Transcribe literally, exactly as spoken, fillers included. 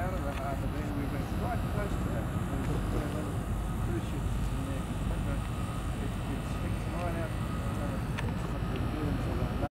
out of the harbour there. We went right close to that. We put a little cruise ship